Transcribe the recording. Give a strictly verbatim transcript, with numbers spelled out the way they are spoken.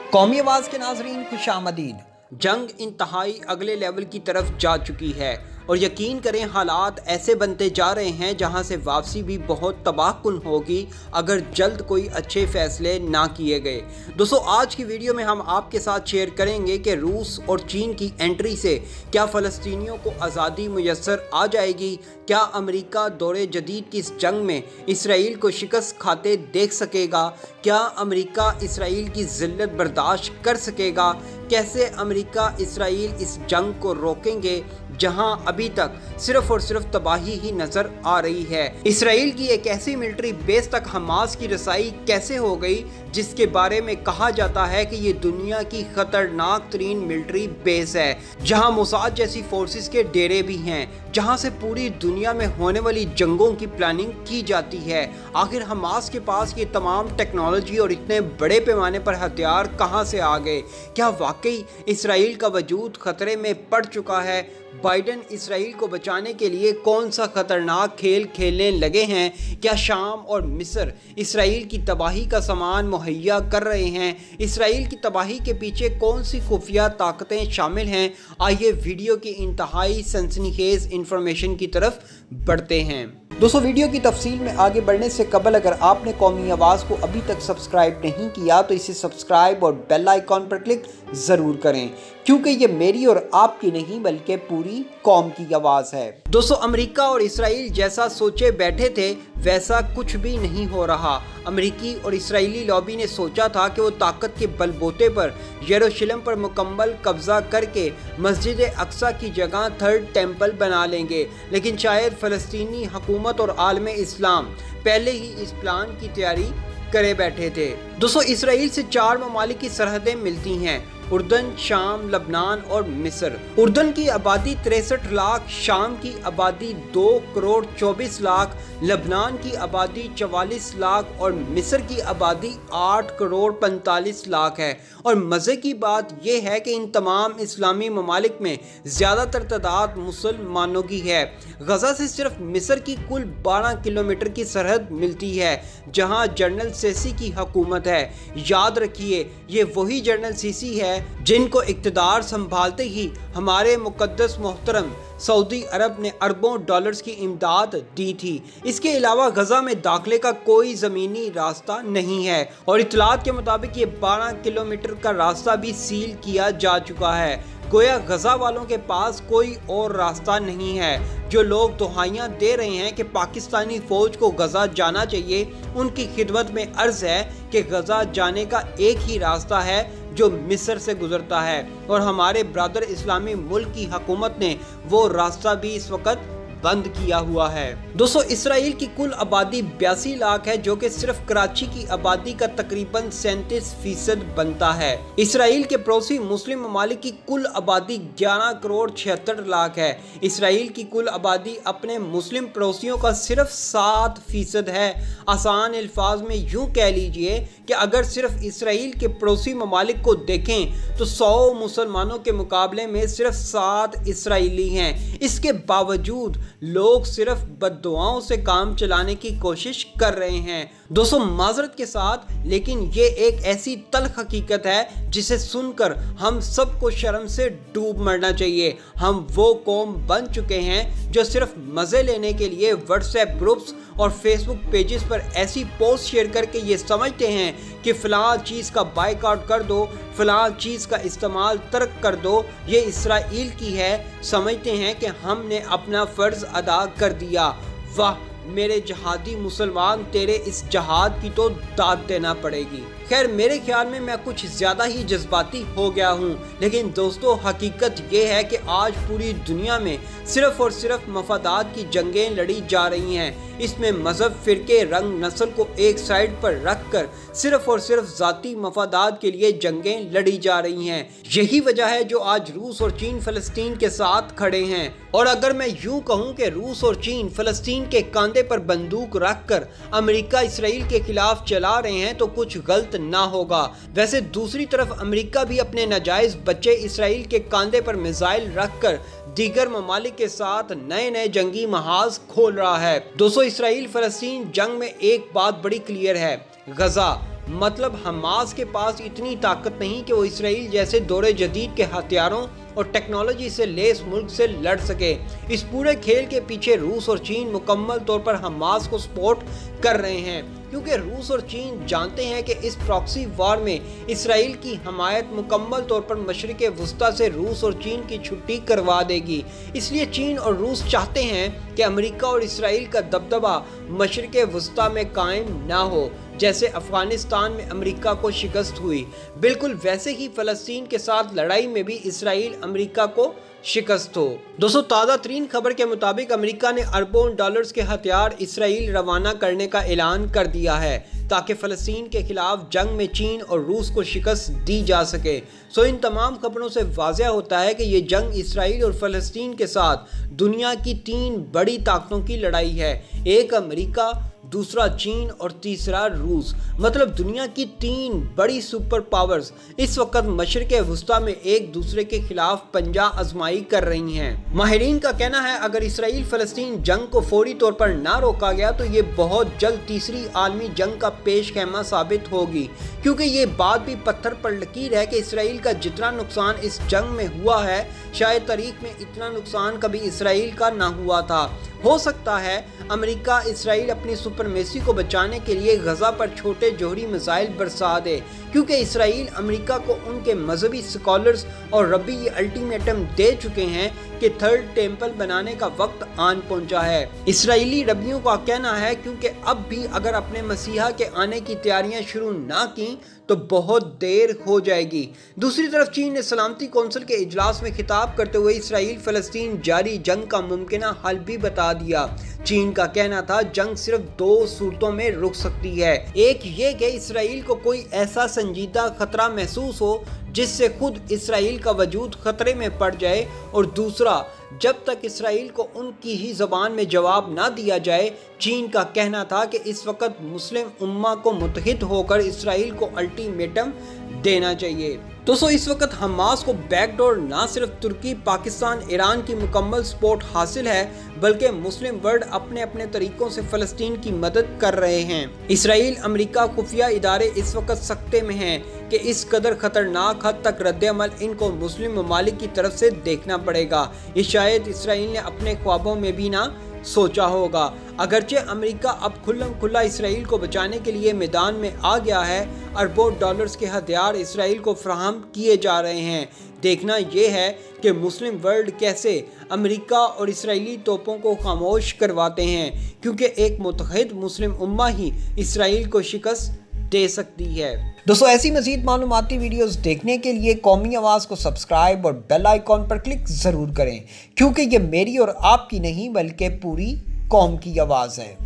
قومی آواز کے ناظرین خوش آمدید۔ جنگ انتہائی اگلے لیول کی طرف جا چکی ہے اور یقین کریں حالات ایسے بنتے جا رہے ہیں جہاں سے واپسی بھی بہت تباہ کن ہوگی اگر جلد کوئی اچھے فیصلے نہ کیے گئے۔ دوستو آج کی ویڈیو میں ہم آپ کے ساتھ شیئر کریں گے کہ روس اور چین کی انٹری سے کیا فلسطینیوں کو آزادی میسر آ جائے گی؟ کیا امریکہ دور جدید کی اس جنگ میں اسرائیل کو شکست کھاتے دیکھ سکے گا؟ کیا امریکہ اسرائیل کی ذلت برداشت کر سکے گا؟ کیسے امریکہ اسرائیل اس جنگ کو روکیں گے جہاں ابھی تک صرف اور صرف تباہی ہی نظر آ رہی ہے؟ اسرائیل کی ایک ایسی ملٹری بیس تک حماس کی رسائی کیسے ہو گئی جس کے بارے میں کہا جاتا ہے کہ یہ دنیا کی خطرناک ترین ملٹری بیس ہے، جہاں موساد جیسی فورسز کے ڈیرے بھی ہیں، جہاں سے پوری دنیا میں ہونے والی جنگوں کی پلاننگ کی جاتی ہے؟ آخر حماس کے پاس یہ تمام ٹیکنالوجی اور اتنے بڑے پیمانے پر ہتھیار کہاں سے آ گئے؟ کیا واقعی اسرائیل کا وجود خطرے میں پڑ چکا ہے؟ بائیڈن اسرائیل کو بچانے کے لیے کون سا خطرناک کھیل کھیلنے لگے ہیں؟ کیا شام اور مصر اسرائیل کی تباہی کا سامان مہیا کر رہے ہیں؟ اسرائیل کی تباہی کے پیچھے کون سی خفیہ طاقتیں شامل ہیں؟ آئیے ویڈیو کی انتہائی سنسنی خیز انفارمیشن کی طرف بڑھتے ہیں۔ دوستو ویڈیو کی تفصیل میں آگے بڑھنے سے قبل اگر آپ نے قومی آواز کو ابھی تک سبسکرائب نہیں کیا تو اسے سبسکرائب اور بیل آئیکن پر کلک ضرور کریں، کیونکہ یہ میری اور آپ کی نہیں بلکہ پوری قوم کی آواز ہے۔ دوستو امریکہ اور اسرائیل جیسا سوچے بیٹھے تھے ویسا کچھ بھی نہیں ہو رہا۔ امریکی اور اسرائیلی لابی نے سوچا تھا کہ وہ طاقت کے بل بوتے پر یروشلم پر مکمل قبضہ کر کے مسجد اقصی کی جگہ تھرڈ ٹیمپل بنا لیں گے، لیکن شاید فلسطینی حکومت اور عالم اسلام پہلے ہی اس پلان کی تیاری کرے بیٹھے تھے۔ دوستو اسرائیل سے چار ممالک کی سرحدیں ملتی ہیں: اردن، شام، لبنان اور مصر۔ اردن کی آبادی تریسٹھ لاکھ، شام کی آبادی دو کروڑ چوبیس لاکھ، لبنان کی آبادی چوالیس لاکھ اور مصر کی آبادی آٹھ کروڑ پینتالیس لاکھ ہے۔ اور مزے کی بات یہ ہے کہ ان تمام اسلامی ممالک میں زیادہ تر تعداد مسلمانوں کی ہے۔ غزہ سے صرف مصر کی کل بارہ کلومیٹر کی سرحد ملتی ہے جہاں جنرل سیسی کی حکومت ہے۔ یاد رکھیے یہ وہی جنرل سیسی ہے جن کو اقتدار سنبھالتے ہی ہمارے مقدس محترم سعودی عرب نے اربوں ڈالرز کی امداد دی تھی۔ اس کے علاوہ غزہ میں داخلے کا کوئی زمینی راستہ نہیں ہے اور اطلاعات کے مطابق یہ بارہ کلومیٹر کا راستہ بھی سیل کیا جا چکا ہے۔ گویا غزہ والوں کے پاس کوئی اور راستہ نہیں ہے۔ جو لوگ دہائیاں دے رہے ہیں کہ پاکستانی فوج کو غزہ جانا چاہیے، ان کی خدمت میں عرض ہے کہ غزہ جانے کا ایک ہی راستہ ہے جو مصر سے گزرتا ہے، اور ہمارے برادر اسلامی ملک کی حکومت نے وہ راستہ بھی اس وقت بند کیا ہوا ہے۔ دوستو اسرائیل کی کل آبادی بیاسی لاکھ ہے جو کہ صرف کراچی کی آبادی کا تقریباً سینتیس فیصد بنتا ہے۔ اسرائیل کے پڑوسی مسلم ممالک کی کل آبادی گیارہ کروڑ چھہتر لاکھ ہے۔ اسرائیل کی کل آبادی اپنے مسلم پڑوسیوں کا صرف سات فیصد ہے۔ آسان الفاظ میں یوں کہہ لیجئے کہ اگر صرف اسرائیل کے پڑوسی ممالک کو دیکھیں تو سو مسلمانوں کے مقابلے میں صرف سات اسرائیلی ہیں۔ اس کے باوجود لوگ صرف بد دعاؤں سے کام چلانے کی کوشش کر رہے ہیں۔ دوستو معذرت کے ساتھ لیکن یہ ایک ایسی تلخ حقیقت ہے جسے سن کر ہم سب کو شرم سے ڈوب مرنا چاہیے۔ ہم وہ قوم بن چکے ہیں جو صرف مزے لینے کے لیے واٹس ایپ گروپس اور فیس بک پیجز پر ایسی پوسٹ شیئر کر کے یہ سمجھتے ہیں کہ فلاں چیز کا بائیکاٹ کر دو، فلاں چیز کا استعمال ترک کر دو، یہ اسرائیل کی ہے، سمجھتے ہیں کہ ہم نے اپنا فرض ادا کر دیا۔ واہ میرے جہادی مسلمان، تیرے اس جہاد کی تو داد دینا پڑے گی۔ خیر میرے خیال میں میں کچھ زیادہ ہی جذباتی ہو گیا ہوں، لیکن دوستو حقیقت یہ ہے کہ آج پوری دنیا میں صرف اور صرف مفادات کی جنگیں لڑی جا رہی ہیں۔ اس میں مذہب، فرقے، رنگ، نسل کو ایک سائیڈ پر رکھ کر صرف اور صرف ذاتی مفادات کے لیے جنگیں لڑی جا رہی ہیں۔ یہی وجہ ہے جو آج روس اور چین فلسطین کے ساتھ کھڑے ہیں۔ اور اگر میں یوں کہوں کہ روس اور چین فلسطین کے کاندھے پر بندوق رکھ کر امریکہ اسرائیل کے خلاف چلا رہے ہیں تو کچھ غلط نہ ہوگا۔ ویسے دوسری طرف امریکہ بھی اپنے ناجائز بچے اسرائیل کے کاندھے پر میزائل رکھ کر دیگر ممالک کے ساتھ نئے نئے جنگی محاذ کھول رہا ہے۔ دوستو اسرائیل فلسطین جنگ میں ایک بات بڑی کلیئر ہے، غزہ मतलब हमास के पास इतनी ताकत नहीं कि वो इसराइल जैसे दौरे जदीद के हथियारों और टेक्नोलॉजी से लेस मुल्क से लड़ सके। इस पूरे खेल के पीछे रूस और चीन मुकम्मल तौर पर हमास को सपोर्ट कर रहे हैं, क्योंकि रूस और चीन जानते हैं कि इस प्रॉक्सी वॉर में इसराइल की हमायत मुकम्मल तौर पर मशरिक़ वुस्ता से रूस और चीन की छुट्टी करवा देगी। इसलिए चीन और रूस चाहते हैं कि अमेरिका और इसराइल का दबदबा मशरिक़ वुस्ता में कायम ना हो। जैसे अफगानिस्तान में अमेरिका को शिकस्त हुई, बिल्कुल वैसे ही फ़लस्तीन के साथ लड़ाई में भी इसराइल अमेरिका को शिकस्त हो। दोस्तों, ताज़ा तरीन खबर के मुताबिक अमेरिका ने अरबों डॉलर्स के हथियार इसराइल रवाना करने का ऐलान कर दिया है ताकि फ़लस्तीन के खिलाफ जंग में चीन और रूस को शिकस्त दी जा सके। सो इन तमाम खबरों से वाज़ह होता है कि ये जंग इसराइल और फ़लस्तीन के साथ दुनिया की तीन बड़ी ताकतों की लड़ाई है। एक अमेरिका, दूसरा चीन और तीसरा रूस। मतलब दुनिया की तीन बड़ी सुपर पावर्स इस वक्त मशरिक़ वुस्ता में एक दूसरे के खिलाफ पंजा आजमाई कर रही हैं। माहिरीन का कहना है अगर इसराइल फ़लस्तीन जंग को फौरी तौर पर ना रोका गया तो ये बहुत जल्द तीसरी आलमी जंग का पेश खैमा साबित होगी, क्योंकि ये बात भी पत्थर पर लकीर है कि इसराइल का जितना नुकसान इस जंग में हुआ है शायद तारीख में इतना नुकसान कभी इसराइल का ना हुआ था। हो सकता है अमेरिका इसराइल अपनी सुपरमेसी को बचाने के लिए गजा पर छोटे जोहरी मिसाइल बरसा दे, क्योंकि इसराइल अमेरिका को उनके मजहबी स्कॉलर्स और रब्बी ये अल्टीमेटम दे चुके हैं कि थर्ड टेम्पल बनाने का वक्त आन पहुंचा है। इसराइली रब्बियों का कहना है क्योंकि अब भी अगर अपने मसीहा के आने की तैयारियां शुरू ना की तो बहुत देर हो जाएगी। दूसरी तरफ चीन ने सलामती कौंसिल के इजलास में खिताब करते हुए इसराइल फ़लस्तीन जारी जंग का मुमकिना हल भी बता दिया। चीन का कहना था जंग सिर्फ दो सूरतों में रुक सकती है। एक ये कि इसराइल को कोई ऐसा संजीदा खतरा महसूस हो जिससे खुद इसराइल का वजूद खतरे में पड़ जाए, और दूसरा जब तक इसराइल को उनकी ही ज़बान में जवाब ना दिया जाए। चीन का कहना था कि इस वक्त मुस्लिम उम्मा को मुत्तहिद होकर इसराइल को अल्टीमेटम देना चाहिए। दोस्तों, इस वक्त हमास को बैकडोर ना सिर्फ तुर्की, पाकिस्तान, ईरान की मुकम्मल सपोर्ट हासिल है, बल्कि मुस्लिम वर्ल्ड अपने अपने तरीकों से फ़लस्तीन की मदद कर रहे हैं। इसराइल, अमेरिका, खुफिया इदारे इस वक्त सख्ते में हैं कि इस कदर ख़तरनाक हद तक रद्द-ए-अमल इनको मुस्लिम ममालिक की तरफ से देखना पड़ेगा। ये शायद इसराइल ने अपने ख्वाबों में भी ना सोचा होगा। अगरचे अमेरिका अब खुल्लम खुल्ला इसराइल को बचाने के लिए मैदान में आ गया है, अरबों डॉलर्स के हथियार इसराइल को फराहम किए जा रहे हैं। देखना यह है कि मुस्लिम वर्ल्ड कैसे अमेरिका और इसराइली तोपों को खामोश करवाते हैं, क्योंकि एक मुत्तहिद मुस्लिम उम्मा ही इसराइल को शिकस्त दे सकती है। दोस्तों, ऐसी मज़ीद मालूमाती वीडियोस देखने के लिए कौमी आवाज़ को सब्सक्राइब और बेल आइकॉन पर क्लिक ज़रूर करें, क्योंकि ये मेरी और आपकी नहीं बल्कि पूरी कौम की आवाज़ है।